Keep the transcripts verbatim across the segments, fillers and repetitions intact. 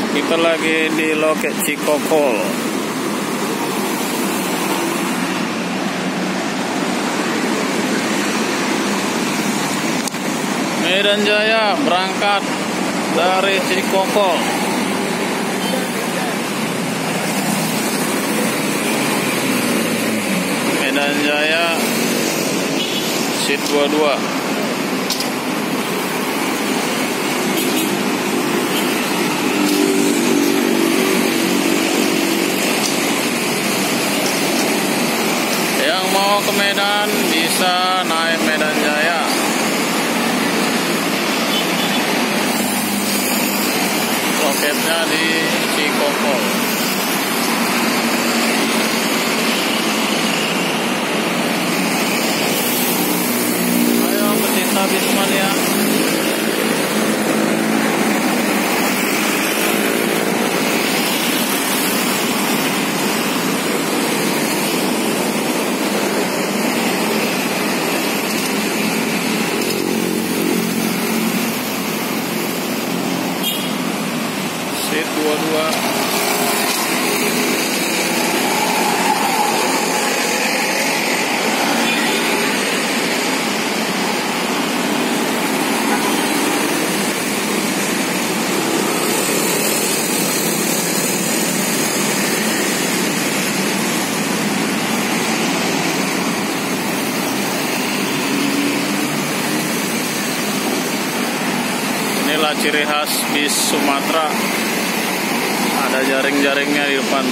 Kita lagi di loket Cikokol. Medan Jaya berangkat dari Cikokol. Medan Jaya Seat dua puluh dua. Yang mau ke Medan bisa naik Medan Jaya. Loketnya di Cikokol. Ayo pecinta Bismania. Seat dua puluh dua. Inilah ciri khas bis Sumatera. Ada jaring-jaringnya di depan.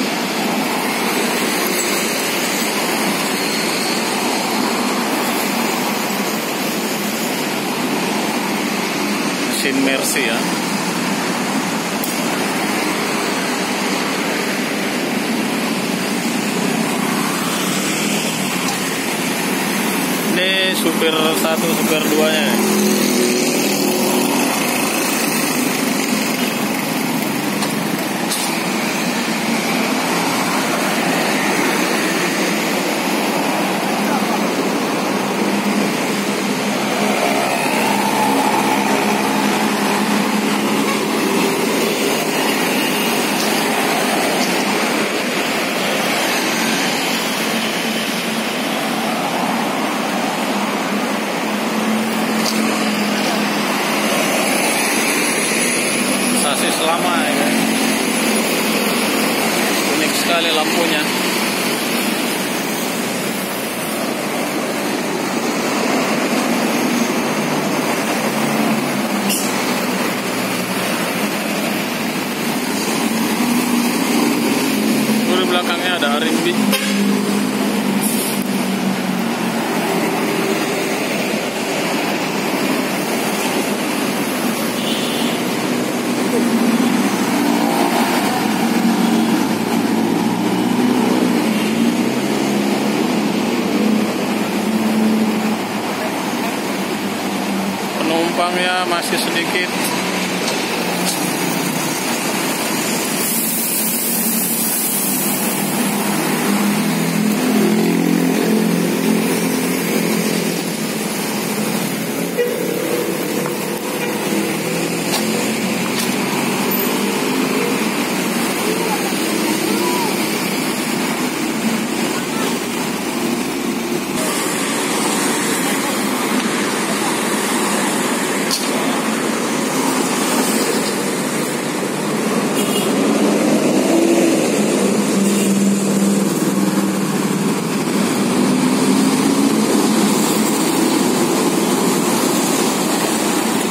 Mesin Mercy ya. Ini supir satu, supir duanya. Sasis lama ya. Unik sekali lampunya. Di belakangnya ada Arimbi. Penumpangnya masih sedikit.